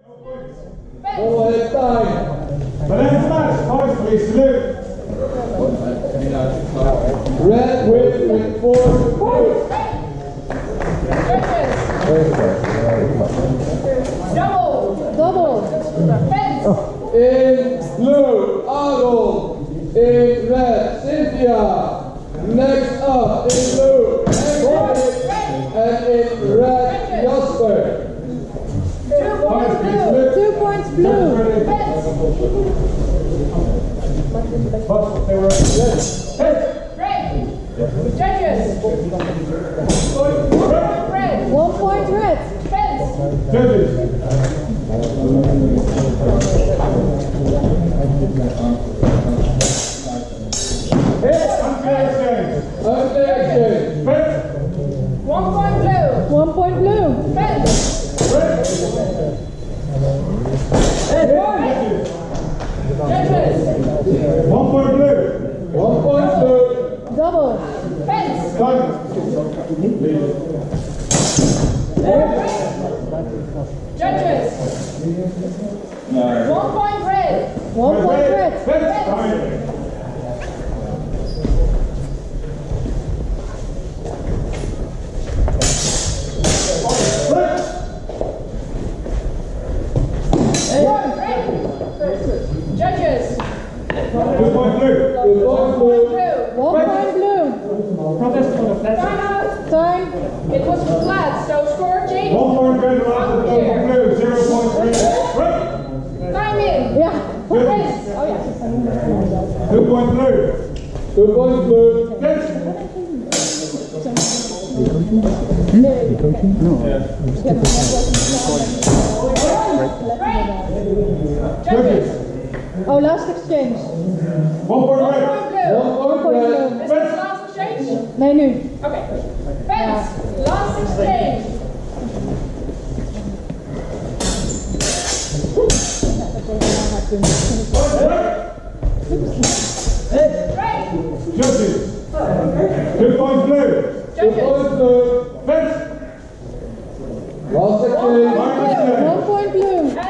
Volle het time. Bedankt Maarten, hard please, salute. Red with 4 points. Double. In blue, Aaron. In red, Cynthia. Next up in blue, and in red, Jasper. 2 points blue. Judges. 1 point red. Judges. Unfair exchange. 1 point blue. 1 point blue. Judges. 1 point blue. 1 point blue. Double. Judges. 1 point red. 1 point red. Judges. 2 point blue. 2 point blue. 1 point blue. Protest for the flat. Time out. Time. It was flat, so score change. 1 point red, 1 point blue, 0 point red. Time in. Ja. Red. 2 point blue. 2 point blue. Judges. Oh, last exchange. 1 point 1 red. point blue. 1 point red. Is this the last exchange? Nee, nu. Okay. Fence. Last exchange. Judges. 2 points blue. 2 points blue. Fence. Last exchange. 1 point blue.